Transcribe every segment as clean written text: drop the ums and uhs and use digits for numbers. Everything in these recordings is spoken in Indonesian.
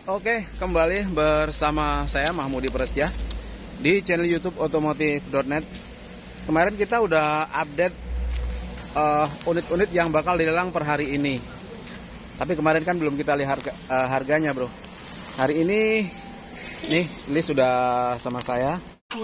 Oke, kembali bersama saya Mahmudi Prasetya di channel YouTube otomotif.net. Kemarin kita udah update unit-unit yang bakal dilelang per hari ini. Tapi kemarin kan belum kita lihat harganya, bro. Hari ini nih list sudah sama saya.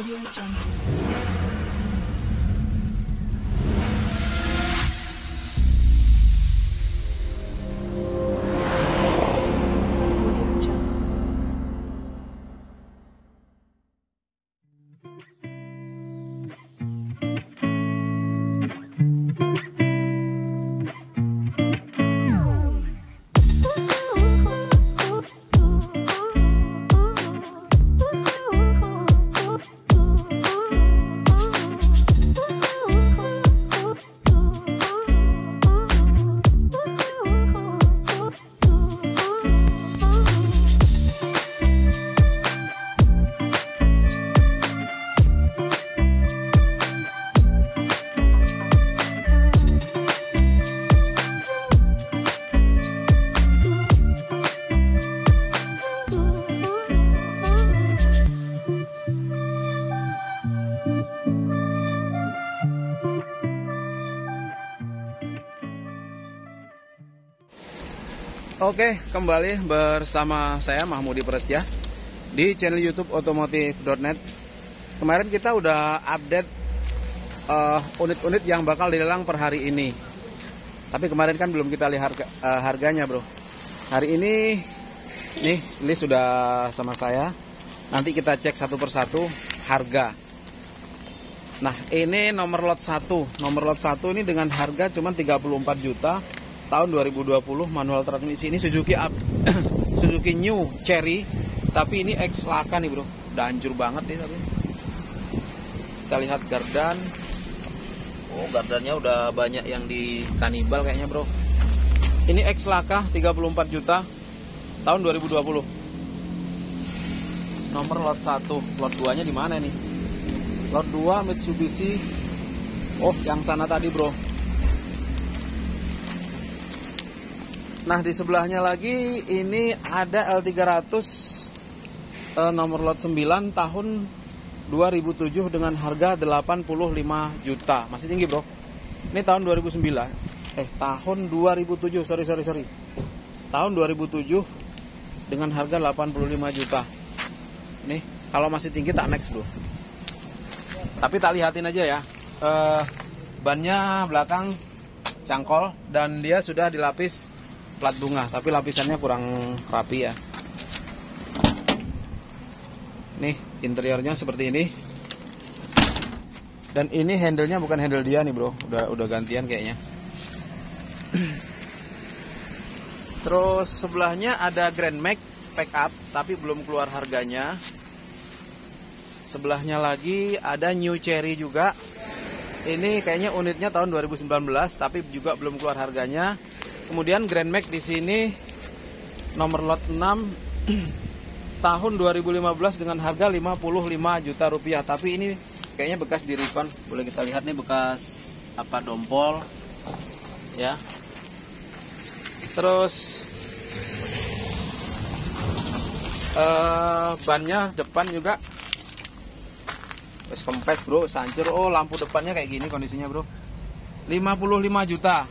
Oke, kembali bersama saya Mahmudi Prasetya di channel YouTube otomotif.net. Kemarin kita udah update unit-unit yang bakal dilelang per hari ini. Tapi kemarin kan belum kita lihat harganya, bro. Hari ini nih list sudah sama saya. Nanti kita cek satu persatu harga. Nah, ini nomor lot 1. Nomor lot 1 ini dengan harga cuma 34 juta. Tahun 2020, manual transmisi. Ini Suzuki Suzuki New Cherry, tapi ini X laka nih, bro. Udah hancur banget nih tapi. Kita lihat gardan. Oh, gardannya udah banyak yang di kanibal kayaknya, bro. Ini X laka 34 juta tahun 2020. Nomor lot 1. Lot 2-nya di mana nih? Lot 2 Mitsubishi. Oh, yang sana tadi, bro. Nah, di sebelahnya lagi ini ada L300 nomor lot 9 tahun 2007 dengan harga 85 juta. Masih tinggi, bro. Ini tahun 2009. Tahun 2007. Sorry. Tahun 2007 dengan harga 85 juta. Nih, kalau masih tinggi tak next, bro. Tapi tak lihatin aja ya. Bannya belakang cangkol dan dia sudah dilapis plat bunga, tapi lapisannya kurang rapi ya. Nih, interiornya seperti ini. Dan ini handle-nya bukan handle dia nih, bro. Udah gantian kayaknya. Terus sebelahnya ada Grand Max pack up, tapi belum keluar harganya. Sebelahnya lagi ada New Cherry juga. Ini kayaknya unitnya tahun 2019, tapi juga belum keluar harganya. Kemudian Grand Max di sini nomor lot 6 tahun 2015 dengan harga 55 juta rupiah. Tapi ini kayaknya bekas di refund. Boleh kita lihat nih bekas apa dompol ya. Terus bannya depan juga wes kempes, bro, sancur. Oh, lampu depannya kayak gini kondisinya, bro. 55 juta.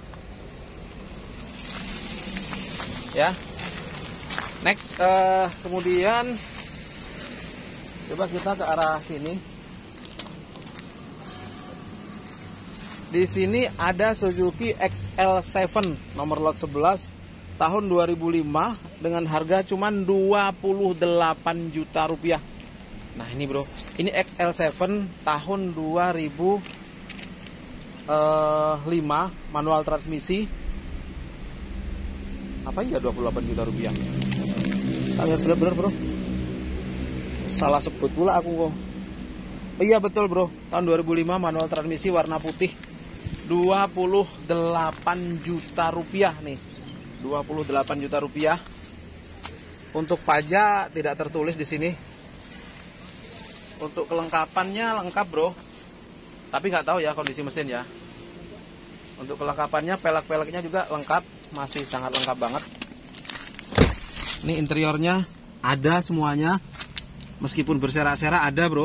Ya. Next, kemudian coba kita ke arah sini. Di sini ada Suzuki XL7 nomor lot 11 tahun 2005 dengan harga cuman 28 juta rupiah. Nah, ini, bro. Ini XL7 tahun 2005 manual transmisi. Apa ya 28 juta rupiah? Kita lihat bener-bener, bro. Salah sebut pula aku kok. Oh, iya betul, bro. Tahun 2005 manual transmisi warna putih. 28 juta rupiah nih. 28 juta rupiah. Untuk pajak tidak tertulis di sini. Untuk kelengkapannya lengkap, bro. Tapi nggak tahu ya kondisi mesin ya. Untuk kelengkapannya, pelek-peleknya juga lengkap, masih sangat lengkap banget. Ini interiornya ada semuanya, meskipun berserak-serak ada bro.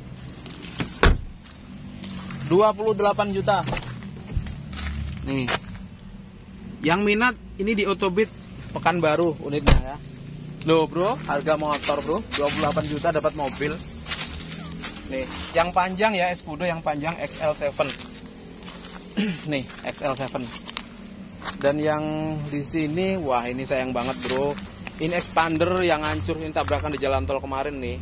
28 juta nih. Yang minat ini di Otobit Pekanbaru unitnya ya. Loh bro, harga motor bro 28 juta dapat mobil. Nih, yang panjang ya, Escudo yang panjang XL7. Nih, XL7. Dan yang di sini, wah ini sayang banget bro. Ini expander yang hancur, ini tabrakan di jalan tol kemarin nih.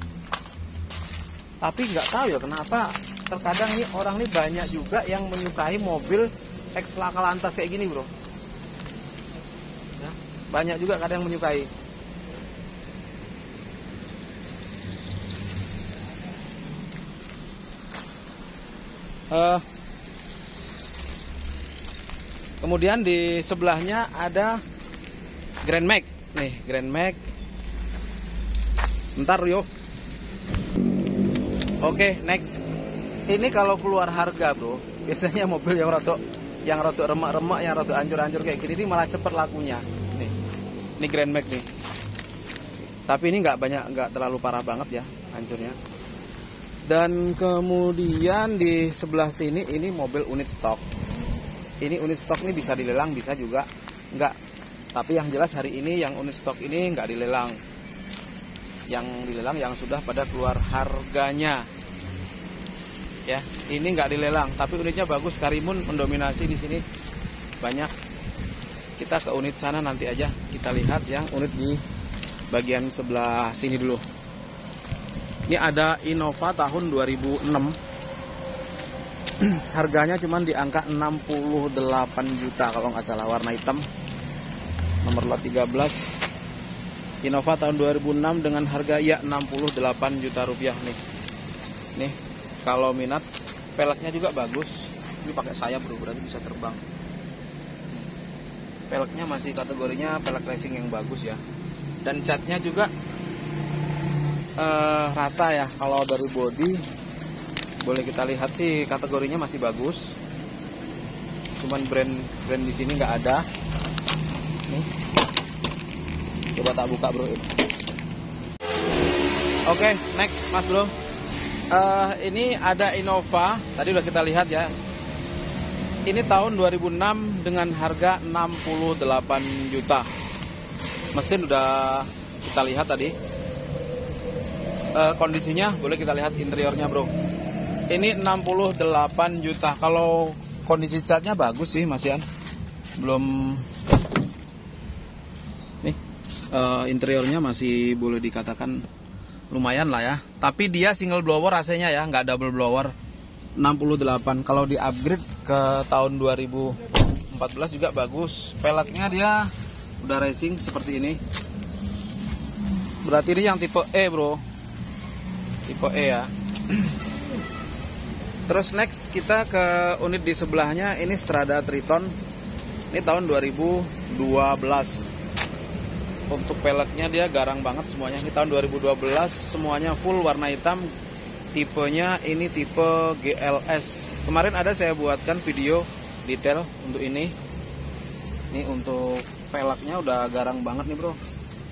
Tapi nggak tahu ya kenapa terkadang nih orang nih banyak juga yang menyukai mobil X laka lantas kayak gini bro. Ya, banyak juga kadang yang menyukai. Kemudian di sebelahnya ada Grand Max. Nih, Grand Max. Sebentar yo. Oke, next. Ini kalau keluar harga, bro. Biasanya mobil yang rotok remak-remak, yang rotok hancur-hancur kayak gini ini malah cepet lakunya. Nih. Ini Grand Max nih. Tapi ini nggak terlalu parah banget ya hancurnya. Dan kemudian di sebelah sini ini mobil unit stok. Ini unit stok ini bisa dilelang, bisa juga enggak. Tapi yang jelas hari ini yang unit stok ini enggak dilelang. Yang dilelang yang sudah pada keluar harganya. Ya, ini enggak dilelang, tapi unitnya bagus, Karimun mendominasi di sini. Banyak. Kita ke unit sana nanti aja. Kita lihat yang unit di bagian sebelah sini dulu. Ini ada Innova tahun 2006. Harganya cuma di angka 68 juta kalau nggak salah, warna hitam. Nomor lot 13. Innova tahun 2006 dengan harga ya 68 juta rupiah nih. Nih, kalau minat, peleknya juga bagus. Ini pakai sayap bro, berarti bisa terbang. Peleknya masih kategorinya pelek racing yang bagus ya. Dan catnya juga rata ya. Kalau dari body boleh kita lihat sih kategorinya masih bagus. Cuman brand di sini nggak ada. Nih, coba tak buka bro. Oke, next mas bro. Ini ada Innova. Tadi udah kita lihat ya. Ini tahun 2006 dengan harga 68 juta. Mesin udah kita lihat tadi. Kondisinya boleh kita lihat interiornya bro. Ini 68 juta. Kalau kondisi catnya bagus sih Mas Yan. Belum nih, interiornya masih boleh dikatakan lumayan lah ya. Tapi dia single blower AC-nya ya, nggak double blower. 68. Kalau di upgrade ke tahun 2014 juga bagus. Peleknya dia udah racing seperti ini. Berarti ini yang tipe E bro. Tipe E ya. Terus next kita ke unit di sebelahnya. Ini Strada Triton. Ini tahun 2012. Untuk peleknya dia garang banget semuanya. Ini tahun 2012. Semuanya full warna hitam. Tipenya ini tipe GLS. Kemarin ada saya buatkan video detail untuk ini. Ini untuk peleknya udah garang banget nih bro.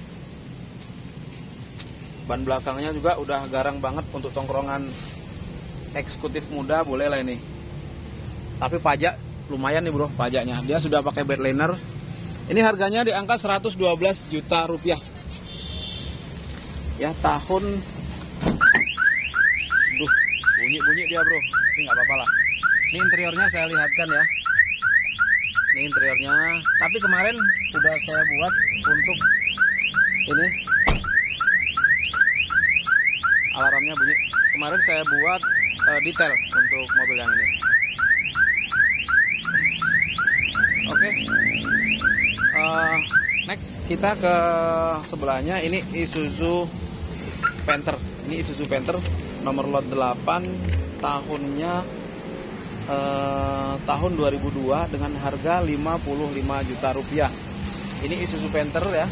Ban belakangnya juga udah garang banget. Untuk tongkrongan eksekutif muda boleh lah ini. Tapi pajak lumayan nih bro, pajaknya. Dia sudah pakai bedliner. Ini harganya di angka 112 juta rupiah. Ya tahun. Duh, bunyi dia bro. Tapi nggak apa-apa lah. Ini interiornya saya lihatkan ya. Ini interiornya. Tapi kemarin udah saya buat untuk ini. Alarmnya bunyi. Kemarin saya buat detail untuk mobil yang ini. Oke. Next kita ke sebelahnya. Ini Isuzu Panther. Ini Isuzu Panther nomor lot 8, tahunnya tahun 2002 dengan harga 55 juta rupiah. Ini Isuzu Panther ya.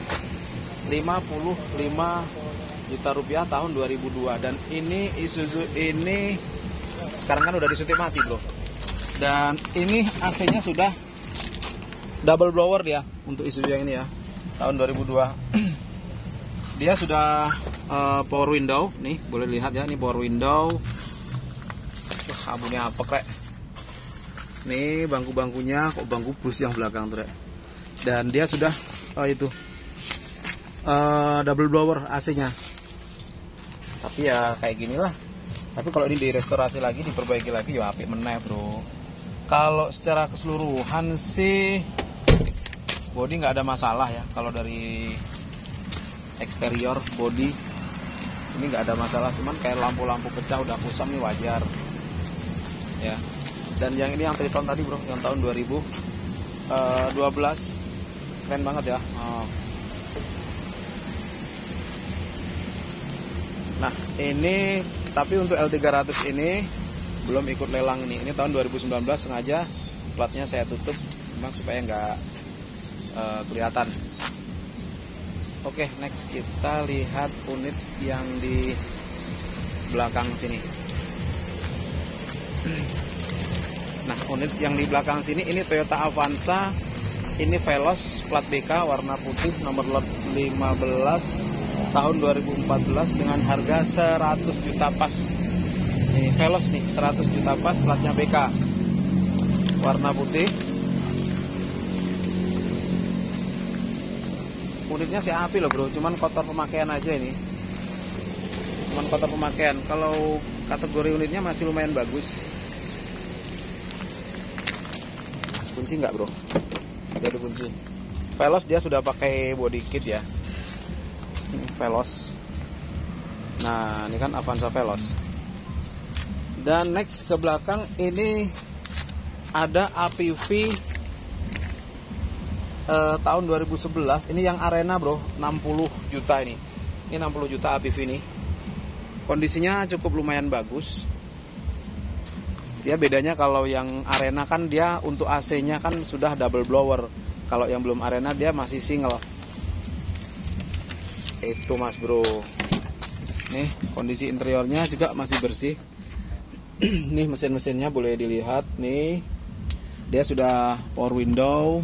55 juta rupiah tahun 2002. Dan ini Isuzu ini sekarang kan udah disuntik mati bro. Dan ini AC-nya sudah double blower ya untuk Isuzu yang ini ya, tahun 2002. Dia sudah power window nih, boleh lihat ya, ini power window. Abunya apa kek? Nih bangku-bangkunya, kok bangku bus yang belakang tuh, dan dia sudah double blower AC-nya. Tapi ya kayak gini lah. Tapi kalau ini direstorasi lagi, diperbaiki lagi, ya apik meneh bro. Kalau secara keseluruhan sih body nggak ada masalah ya. Kalau dari eksterior body ini nggak ada masalah, cuman kayak lampu-lampu pecah udah kusam nih, wajar ya. Dan yang ini yang triton tadi bro, yang tahun 2012, keren banget ya. Nah ini tapi untuk L300 ini belum ikut lelang ini tahun 2019, sengaja platnya saya tutup memang supaya nggak kelihatan. Oke, next kita lihat unit yang di belakang sini. Nah, unit yang di belakang sini ini Toyota Avanza, ini Veloz plat BK warna putih, nomor lot 15 tahun 2014 dengan harga 100 juta pas. Ini Veloz nih, 100 juta pas, platnya BK warna putih. Unitnya sih api loh bro, cuman kotor pemakaian aja ini. Cuman kotor pemakaian. Kalau kategori unitnya masih lumayan bagus. Kunci nggak bro? Jadi kunci. Veloz dia sudah pakai body kit ya. Veloz. Nah ini kan Avanza Veloz. Dan next ke belakang ini ada APV tahun 2011. Ini yang arena bro, 60 juta ini. Ini 60 juta APV ini. Kondisinya cukup lumayan bagus. Dia bedanya kalau yang arena kan dia untuk AC-nya kan sudah double blower. Kalau yang belum arena dia masih single. Itu mas bro. Nih kondisi interiornya juga masih bersih. Nih mesin-mesinnya boleh dilihat nih. Dia sudah power window.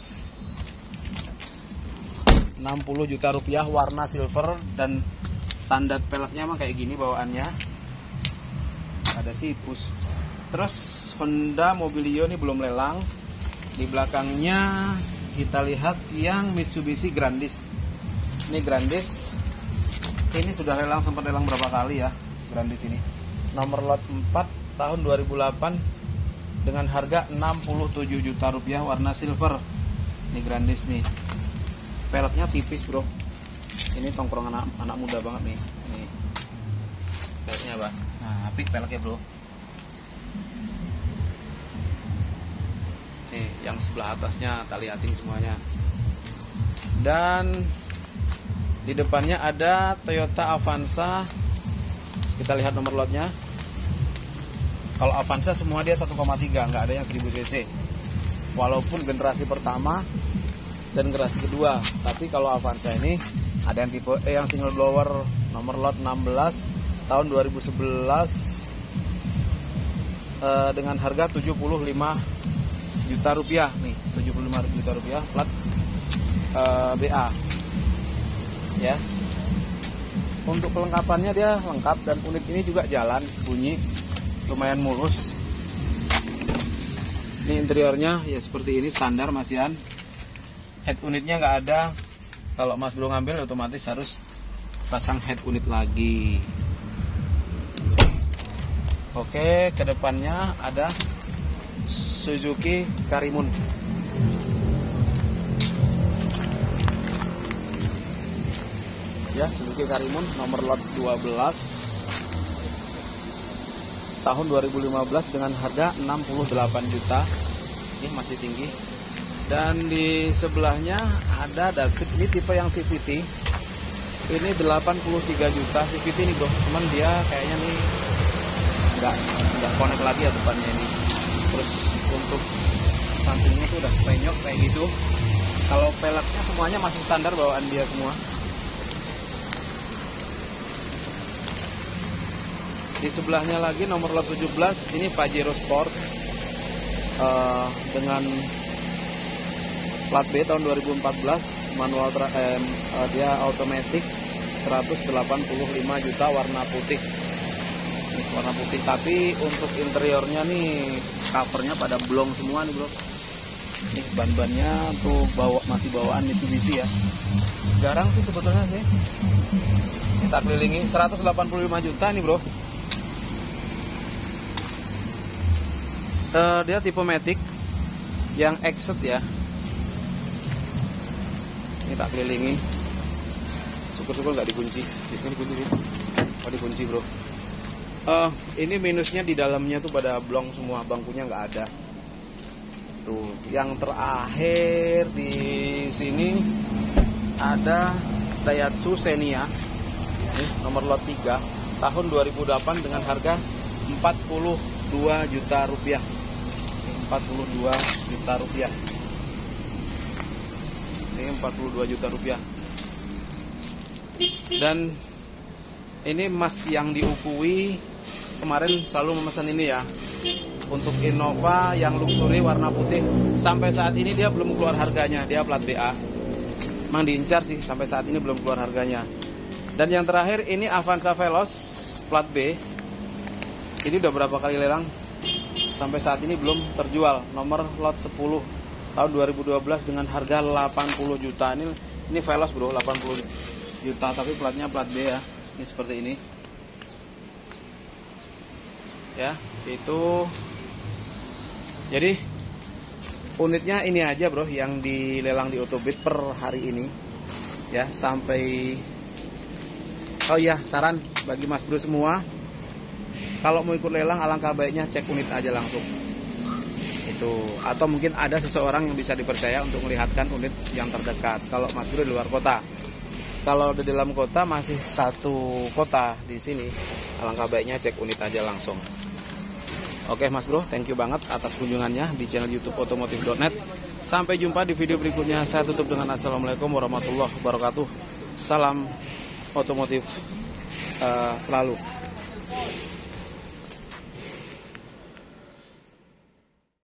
60 juta rupiah, warna silver, dan standar peleknya emang kayak gini bawaannya. Ada sipus. Terus Honda Mobilio ini belum lelang. Di belakangnya kita lihat yang Mitsubishi Grandis. Ini Grandis. Ini sudah lelang, sempat lelang berapa kali ya Grandis ini. Nomor lot 4 tahun 2008 dengan harga 67 juta rupiah, warna silver. Ini Grandis nih. Peleknya tipis bro. Ini tongkrong anak muda banget nih. Ini peleknya apa? Nah, apik peleknya bro. Nih, yang sebelah atasnya tali ating semuanya. Dan di depannya ada Toyota Avanza. Kita lihat nomor lotnya. Kalau Avanza semua dia 1,3, nggak ada yang 1000 cc. Walaupun generasi pertama dan generasi kedua, tapi kalau Avanza ini ada yang tipe E yang single blower, nomor lot 16 tahun 2011 dengan harga 75 juta rupiah nih, 75 juta rupiah, plat BA ya. Untuk kelengkapannya dia lengkap, dan unit ini juga jalan, bunyi lumayan mulus. Ini interiornya ya seperti ini, standar masihan. Head unitnya nggak ada. Kalau mas bro ngambil otomatis harus pasang head unit lagi. Oke, kedepannya ada Suzuki Karimun. Ya, Suzuki Karimun nomor lot 12 tahun 2015 dengan harga 68 juta. Ini masih tinggi. Dan di sebelahnya ada Datsun, ini tipe yang CVT. Ini 83 juta CVT nih bro. Cuman dia kayaknya nih nggak connect lagi ya depannya ini. Terus untuk sampingnya tuh udah penyok kayak gitu. Kalau peleknya semuanya masih standar bawaan dia semua. Di sebelahnya lagi nomor lot 17, ini Pajero Sport dengan plat B tahun 2014, manual dia automatic, 185 juta warna putih. Ini warna putih, tapi untuk interiornya nih covernya pada blong semua nih bro. Nih ban-bannya tuh masih bawaan Mitsubishi ya. Jarang sih sebetulnya sih. Kita kelilingi 185 juta nih bro. Dia tipe Matic yang Exit ya. Ini tak kelilingi. Syukur-syukur nggak dikunci. Biasanya dikunci sih. Oh dikunci bro. Ini minusnya di dalamnya tuh pada blong semua, bangkunya nggak ada. Tuh, yang terakhir di sini ada Daihatsu Xenia. Ini nomor lot 3 tahun 2008 dengan harga 42 juta rupiah. 42 juta rupiah. Ini 42 juta rupiah. Dan ini Mas yang diukui kemarin selalu memesan ini ya. Untuk Innova yang luxury warna putih, sampai saat ini dia belum keluar harganya. Dia plat BA. Emang diincar sih, sampai saat ini belum keluar harganya. Dan yang terakhir ini Avanza Veloz plat B. Ini udah berapa kali lelang, sampai saat ini belum terjual. Nomor lot 10 tahun 2012 dengan harga 80 juta. Ini Veloz bro, 80 juta tapi platnya plat B ya. Ini seperti ini ya. Itu jadi unitnya ini aja bro yang dilelang di Otobit per hari ini ya. Sampai, oh iya, saran bagi mas bro semua, kalau mau ikut lelang alangkah baiknya cek unit aja langsung itu, atau mungkin ada seseorang yang bisa dipercaya untuk melihatkan unit yang terdekat kalau mas bro di luar kota. Kalau di dalam kota masih satu kota di sini, alangkah baiknya cek unit aja langsung. Oke mas bro, thank you banget atas kunjungannya di channel YouTube otomotif.net. Sampai jumpa di video berikutnya. Saya tutup dengan assalamualaikum warahmatullahi wabarakatuh. Salam otomotif selalu.